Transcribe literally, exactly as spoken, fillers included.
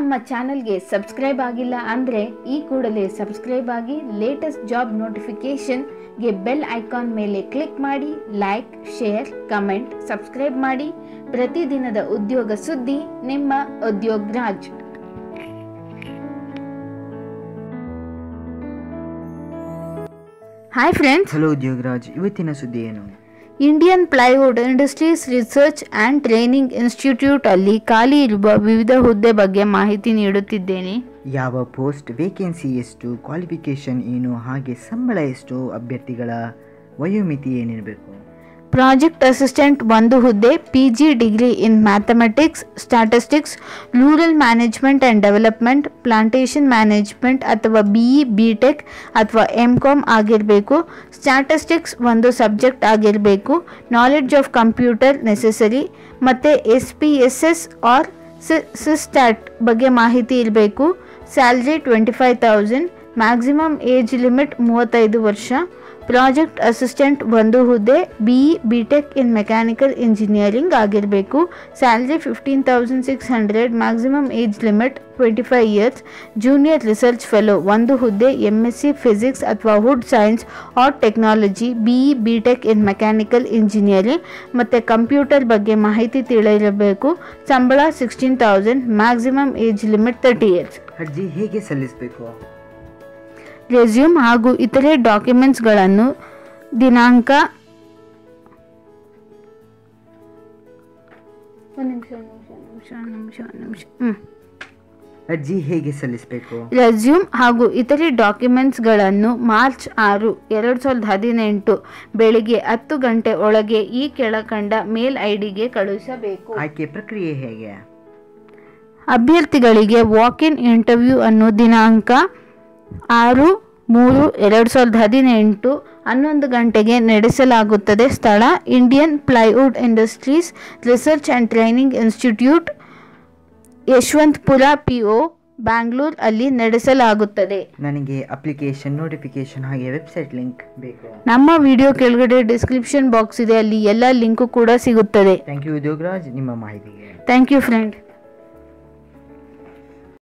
ನಮ್ಮ ಚಾನೆಲ್ಗೆ ಸಬ್ಸ್ಕ್ರೈಬ್ ಆಗಿಲ್ಲ ಅಂದರೆ ಈ ಕೂಡಲೇ ಸಬ್ಸ್ಕ್ರೈಬ್ ಆಗಿ ಲೇಟೆಸ್ಟ್ ಜಾಬ್ ನೋಟಿಫಿಕೇಷನ್ಗೆ ಬೆಲ್ ಐಕಾನ್ ಮೇಲೆ ಕ್ಲಿಕ್ ಮಾಡಿ. ಲೈಕ್, ಶೇರ್, ಕಮೆಂಟ್, ಸಬ್ಸ್ಕ್ರೈಬ್ ಮಾಡಿ. ಪ್ರತಿದಿನದ ಉದ್ಯೋಗ ಸುದ್ದಿ ನಿಮ್ಮ Udyog Raj. Hi friends, hello Udyog Raj. ಇವತ್ತಿನ ಸುದ್ದಿ ಏನು? Indian plywood industries research and training institute ಅಲ್ಲಿ ಖಾಲಿ ಇರುವ ವಿವಿಧ ಹುದ್ದೆ ಬಗ್ಗೆ ಮಾಹಿತಿ ನೀಡುತ್ತಿದ್ದೇನೆ. ಯಾವ ಪೋಸ್ಟ್, ವೇಕೆನ್ಸಿ ಎಷ್ಟು, ಕ್ವಾಲಿಫಿಕೇಶನ್ ಏನು, ಹಾಗೆ ಸಂಬಳ ಎಷ್ಟು, ಅಭ್ಯರ್ಥಿಗಳ ವಯೋಮಿತಿ ಏನಿರಬೇಕು? ಪ್ರಾಜೆಕ್ಟ್ ಅಸಿಸ್ಟೆಂಟ್ ಒಂದು ಹುದ್ದೆ, P G degree in mathematics, statistics, rural management and development, plantation management ಅಥವಾ ಬಿ ಇ ಬಿ ಟೆಕ್ ಅಥವಾ ಎಮ್ ಕಾಮ್ ಆಗಿರಬೇಕು. ಸ್ಟ್ಯಾಟಿಸ್ಟಿಕ್ಸ್ ಒಂದು ಸಬ್ಜೆಕ್ಟ್ ಆಗಿರಬೇಕು. Knowledge of computer necessary. ಮತ್ತು S P S S R Systat ಬಗ್ಗೆ ಮಾಹಿತಿ ಇರಬೇಕು. Salary twenty five thousand. Maximum age limit ಮೂವತ್ತೈದು ವರ್ಷ. ಪ್ರಾಜೆಕ್ಟ್ ಅಸಿಸ್ಟೆಂಟ್ ಒಂದು ಹುದ್ದೆ, B E B tech in mechanical engineering ಆಗಿರಬೇಕು. Salary fifteen thousand six hundred. Maximum age limit twenty five years. Junior research fellow ಒಂದು ಹುದ್ದೆ, ಎಮ್ ಎಸ್ ಸಿ ಫಿಸಿಕ್ಸ್ ಅಥವಾ wood science or technology, B E B tech in mechanical engineering ಮತ್ತು computer ಬಗ್ಗೆ ಮಾಹಿತಿ ತಿಳಿರಬೇಕು. ಸಂಬಳ sixteen thousand. Maximum age limit thirty years. ಅರ್ಜಿ ಹೇಗೆ ಸಲ್ಲಿಸಬೇಕು? ರೆಸ್ಯೂಮ್ ಹಾಗೂ ಇತರೆ ಡಾಕ್ಯುಮೆಂಟ್ಸ್ಗಳನ್ನು ದಿನಾಂಕ ನಿಮಿಷ ನಿಮಿಷ ನಿಮಿಷ ನಿಮಿಷ ಹ್ಞೂ ಅರ್ಜಿ ಹೇಗೆ ಸಲ್ಲಿಸಬೇಕು? ರೆಸ್ಯೂಮ್ ಹಾಗೂ ಇತರೆ ಡಾಕ್ಯುಮೆಂಟ್ಸ್ಗಳನ್ನು ಮಾರ್ಚ್ ಆರು ಎರಡು ಸಾವಿರದ ಹದಿನೆಂಟು ಬೆಳಿಗ್ಗೆ ಹತ್ತು ಗಂಟೆ ಒಳಗೆ ಈ ಕೆಳಕಂಡ ಮೇಲ್ ಐ ಡಿಗೆ ಕಳುಹಿಸಬೇಕು. ಆಯ್ಕೆ ಪ್ರಕ್ರಿಯೆ ಹೇಗೆ? ಅಭ್ಯರ್ಥಿಗಳಿಗೆ ವಾಕ್ ಇನ್ ಇಂಟರ್ವ್ಯೂ ಅನ್ನು ದಿನಾಂಕ ಆರು ಮೂರು ಎರಡು ಸಾವಿರದ ಹದಿನೆಂಟು ಹನ್ನೊಂದು ಗಂಟೆಗೆ ನಡೆಸಲಾಗುತ್ತದೆ. ಸ್ಥಳ Indian plywood industries research and training institute, Yeshwanthpur P O, Bangalore ಅಲ್ಲಿ ನಡೆಸಲಾಗುತ್ತದೆ. ನನಗೆ ಅಪ್ಲಿಕೇಶನ್, ನೋಟಿಫಿಕೇಶನ್ ಹಾಗೆ ವೆಬ್ಸೈಟ್ ಲಿಂಕ್ ಬೇಕು. ನಮ್ಮ ವಿಡಿಯೋ ಕೆಳಗಡೆ ಡಿಸ್ಕ್ರಿಪ್ಷನ್ ಬಾಕ್ಸ್ ಇದೆ, ಅಲ್ಲಿ ಎಲ್ಲ ಲಿಂಕು ಕೂಡ ಸಿಗುತ್ತದೆ. ಥ್ಯಾಂಕ್ ಯು ಉದ್ಯೋಗ್ ರಾಜ್ ನಿಮ್ಮ ಮಾಹಿತಿಗೆ. Thank you friend.